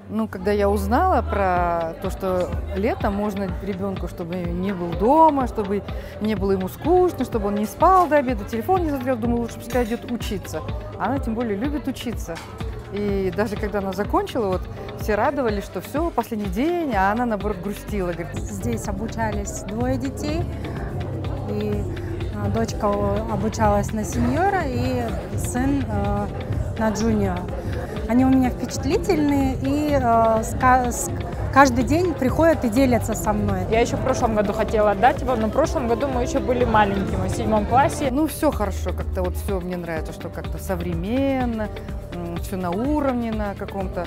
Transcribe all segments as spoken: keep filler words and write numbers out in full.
Ну, когда я узнала про то, что летом можно ребенку, чтобы не был дома, чтобы не было ему скучно, чтобы он не спал до обеда, телефон не смотрел, думаю, лучше пускай идет учиться. Она тем более любит учиться. И даже когда она закончила, вот все радовались, что все, последний день, а она, наоборот, грустила. Говорит, здесь обучались двое детей, и дочка обучалась на сеньора, и сын э, на джуниора. Они у меня впечатлительные, и э, с, с, каждый день приходят и делятся со мной. Я еще в прошлом году хотела отдать его, но в прошлом году мы еще были маленькими, в седьмом классе. Ну, все хорошо, как-то вот все мне нравится, что как-то современно, все на уровне на каком-то.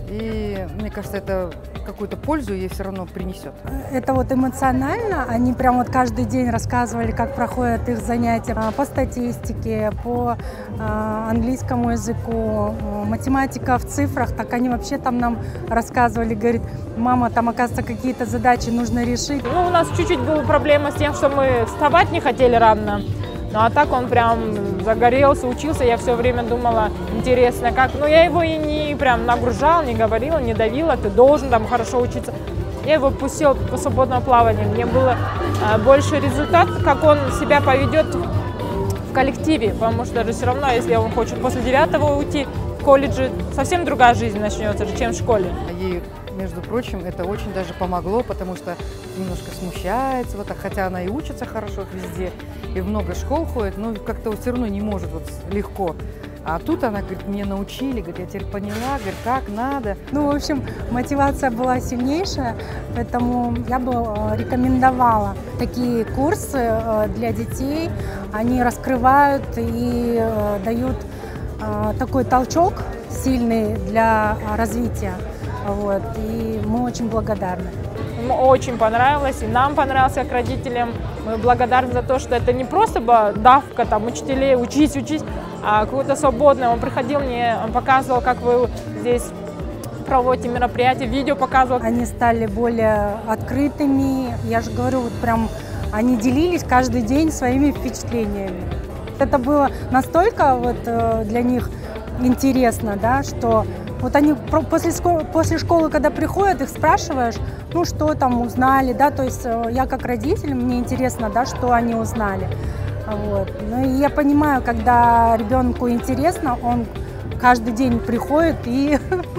И мне кажется, это какую-то пользу ей все равно принесет. Это вот эмоционально. Они прям вот каждый день рассказывали, как проходят их занятия по статистике, по английскому языку, математика в цифрах. Так они вообще там нам рассказывали, говорит, мама, там, оказывается, какие-то задачи нужно решить. Ну, у нас чуть-чуть была проблема с тем, что мы вставать не хотели рано. Ну, а так он прям загорелся, учился. Я все время думала, интересно, как. Ну, я его и не прям нагружала, не говорила, не давила. Ты должен там хорошо учиться. Я его пустила по свободному плаванию. Мне было а, больше результат, как он себя поведет в коллективе. Потому что даже все равно, если он хочет после девятого уйти в колледже, совсем другая жизнь начнется, чем в школе. Ей, между прочим, это очень даже помогло, потому что немножко смущается, вот так, хотя она и учится хорошо везде, и в много школ ходит, но как-то вот все равно не может вот легко. А тут она говорит, мне научили, говорит, я теперь поняла, говорит, как надо. Ну, в общем, мотивация была сильнейшая, поэтому я бы рекомендовала такие курсы для детей. Они раскрывают и дают такой толчок сильный для развития. Вот, и мы очень благодарны. Очень понравилось, и нам понравилось, как родителям. Мы благодарны за то, что это не просто была давка там, учителей, учись, учись, а какое-то свободное. Он приходил мне, он показывал, как вы здесь проводите мероприятия, видео показывал. Они стали более открытыми, я же говорю, вот прям они делились каждый день своими впечатлениями. Это было настолько вот для них интересно, да, что вот они после, после школы, когда приходят, их спрашиваешь, ну что там узнали, да, то есть я как родитель, мне интересно, да, что они узнали. Вот. Ну и я понимаю, когда ребенку интересно, он каждый день приходит и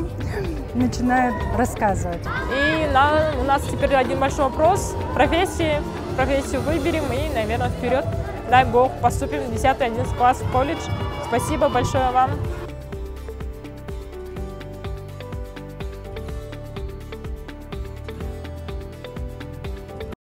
начинает рассказывать. И на, у нас теперь один большой вопрос, профессии, профессию выберем и, наверное, вперед. Дай Бог, поступим в десятый-одиннадцатый класс в колледж. Спасибо большое вам.